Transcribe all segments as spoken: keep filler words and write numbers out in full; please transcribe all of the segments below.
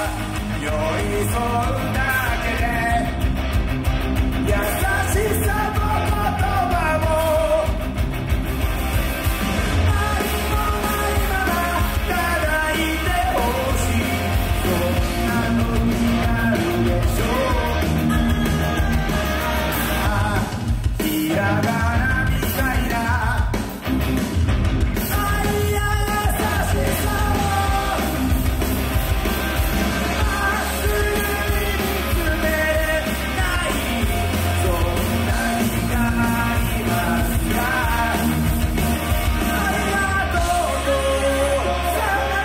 寄り添うだけで優しさも言葉も何もないままただいてほしいそんな時になるでしょうひらがなみたいな愛や優しさをまっすぐに見つめないそんな日がありますかありがとうとさよな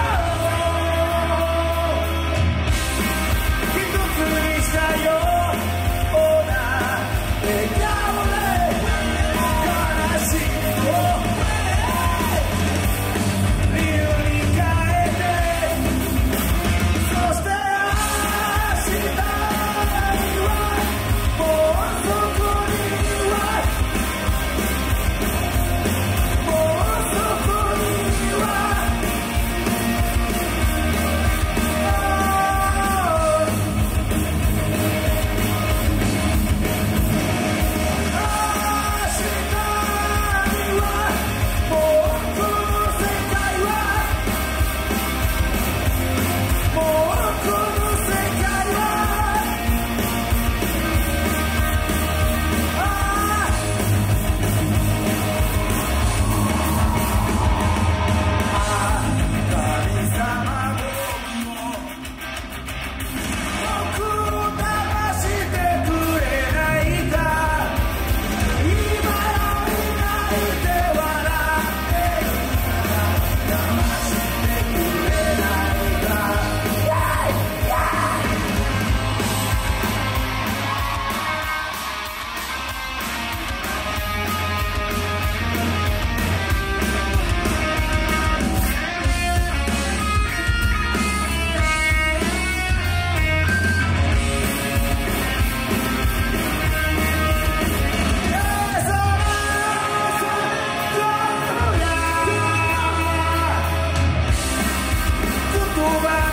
ら一つにしたような笑顔で悲しみを理由に変えてそして明日にはもうそこにはもうそこには言葉